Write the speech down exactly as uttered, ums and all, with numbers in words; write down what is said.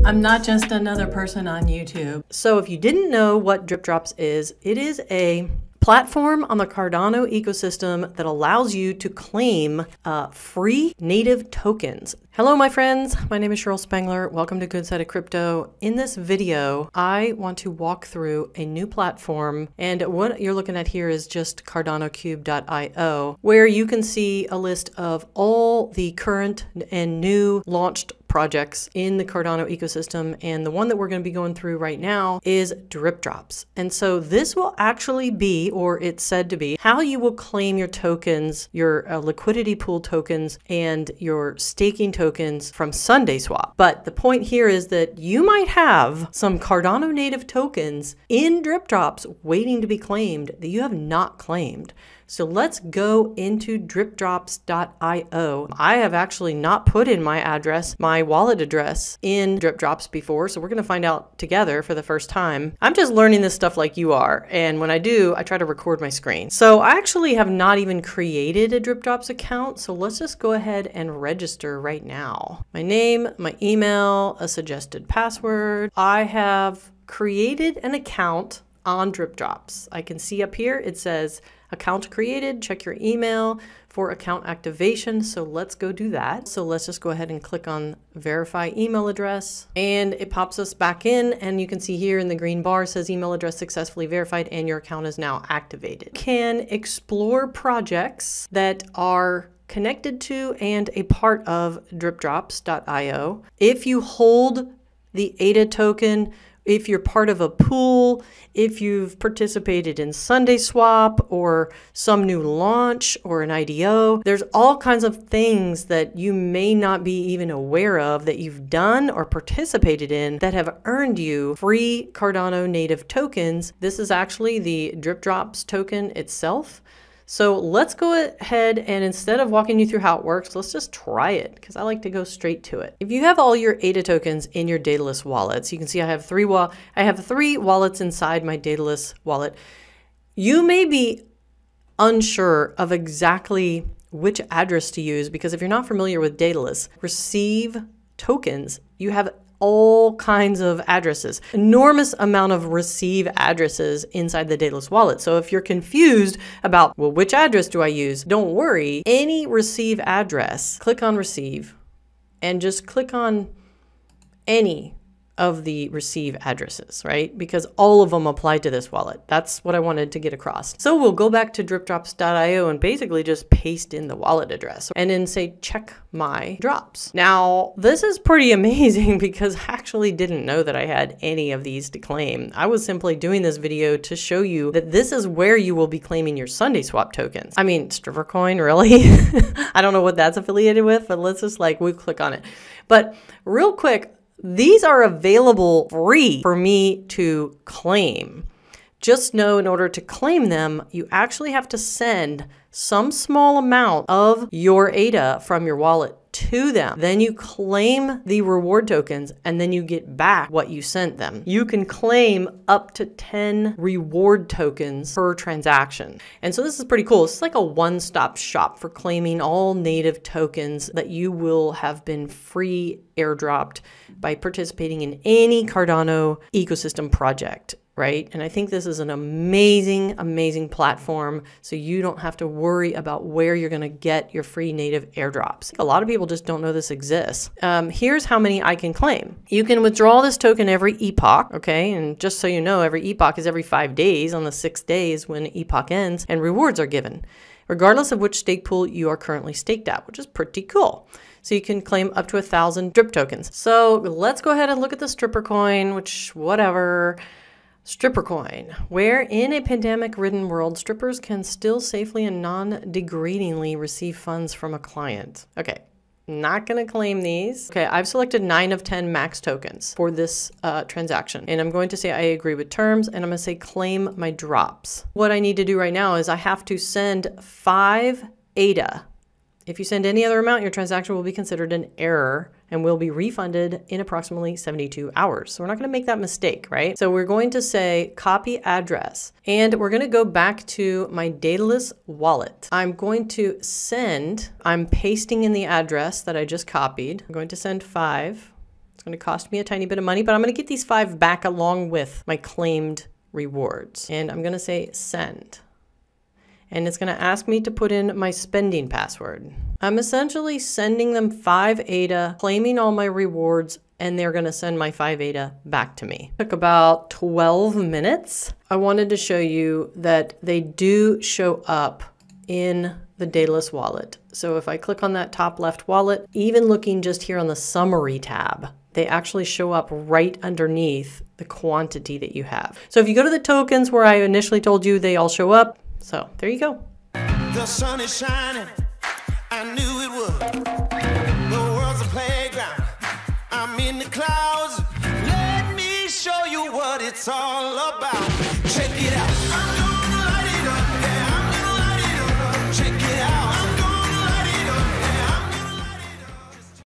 I'm not just another person on YouTube. So if you didn't know what dripdropz is, it is a platform on the Cardano ecosystem that allows you to claim uh, free native tokens. Hello, my friends. My name is Cheryl Spengler. Welcome to Good Side of Crypto. In this video, I want to walk through a new platform, and what you're looking at here is just cardano cube dot i o, where you can see a list of all the current and new launched projects in the Cardano ecosystem, and the one that we're going to be going through right now is dripdropz. And so this will actually be, or it's said to be, how you will claim your tokens, your uh, liquidity pool tokens, and your staking tokens from SundaeSwap. But the point here is that you might have some Cardano native tokens in dripdropz waiting to be claimed that you have not claimed. So let's go into dripdropz dot i o. I have actually not put in my address, my wallet address in dripdropz before, so we're going to find out together for the first time. I'm just learning this stuff like you are, and when I do, I try to record my screen. So I actually have not even created a dripdropz account, so let's just go ahead and register right now. My name, my email, a suggested password. I have created an account on dripdropz. I can see up here it says account created, check your email for account activation. So let's go do that. So let's just go ahead and click on verify email address, and it pops us back in, and you can see here in the green bar says email address successfully verified and your account is now activated. You can explore projects that are connected to and a part of dripdropz dot i o. If you hold the A D A token, if you're part of a pool, if you've participated in SundaeSwap or some new launch or an I D O, there's all kinds of things that you may not be even aware of that you've done or participated in that have earned you free Cardano native tokens. This is actually the dripdropz token itself. So let's go ahead and instead of walking you through how it works, let's just try it because I like to go straight to it. If you have all your A D A tokens in your Daedalus wallets, you can see I have three wa I have three wallets inside my Daedalus wallet. You may be unsure of exactly which address to use because if you're not familiar with Daedalus, receive tokens, you have all kinds of addresses, enormous amount of receive addresses inside the Daedalus wallet. So if you're confused about, well, which address do I use? Don't worry, any receive address, click on receive and just click on any of the receive addresses, right? Because all of them apply to this wallet. That's what I wanted to get across. So we'll go back to dripdropz dot i o and basically just paste in the wallet address and then say, check my drops. Now, this is pretty amazing because I actually didn't know that I had any of these to claim. I was simply doing this video to show you that this is where you will be claiming your SundaeSwap tokens. I mean, stripper coin, really? I don't know what that's affiliated with, but let's just like, we click on it. But real quick, these are available free for me to claim. Just know in order to claim them, you actually have to send some small amount of your A D A from your wallet to them. Then you claim the reward tokens and then you get back what you sent them. You can claim up to ten reward tokens per transaction. And so this is pretty cool. It's like a one-stop shop for claiming all native tokens that you will have been free airdropped by participating in any Cardano ecosystem project, right? And I think this is an amazing, amazing platform so you don't have to worry about where you're gonna get your free native airdrops. A lot of people just don't know this exists. Um, here's how many I can claim. You can withdraw this token every epoch, okay? And just so you know, every epoch is every five days on the sixth days when epoch ends, and rewards are given, regardless of which stake pool you are currently staked at, which is pretty cool. So you can claim up to a thousand drip tokens. So let's go ahead and look at the stripper coin, which whatever. Stripper coin, where in a pandemic-ridden world, strippers can still safely and non-degradingly receive funds from a client. Okay, not gonna claim these. Okay, I've selected nine of ten max tokens for this uh, transaction. And I'm going to say I agree with terms, and I'm gonna say claim my drops. What I need to do right now is I have to send five A D A. If you send any other amount, your transaction will be considered an error and will be refunded in approximately seventy-two hours. So we're not going to make that mistake, right? So we're going to say copy address, and we're going to go back to my Daedalus wallet. I'm going to send, I'm pasting in the address that I just copied. I'm going to send five It's going to cost me a tiny bit of money, but I'm going to get these five back along with my claimed rewards. And I'm going to say send. And it's going to ask me to put in my spending password. I'm essentially sending them five A D A, claiming all my rewards, and they're going to send my five A D A back to me. Took about twelve minutes. I wanted to show you that they do show up in the Daedalus Wallet. So if I click on that top left wallet, even looking just here on the summary tab, they actually show up right underneath the quantity that you have. So if you go to the tokens where I initially told you they all show up, so there you go. The sun is shining, I knew it would. The world's a playground, I'm in the clouds. Let me show you what it's all about. Check it out.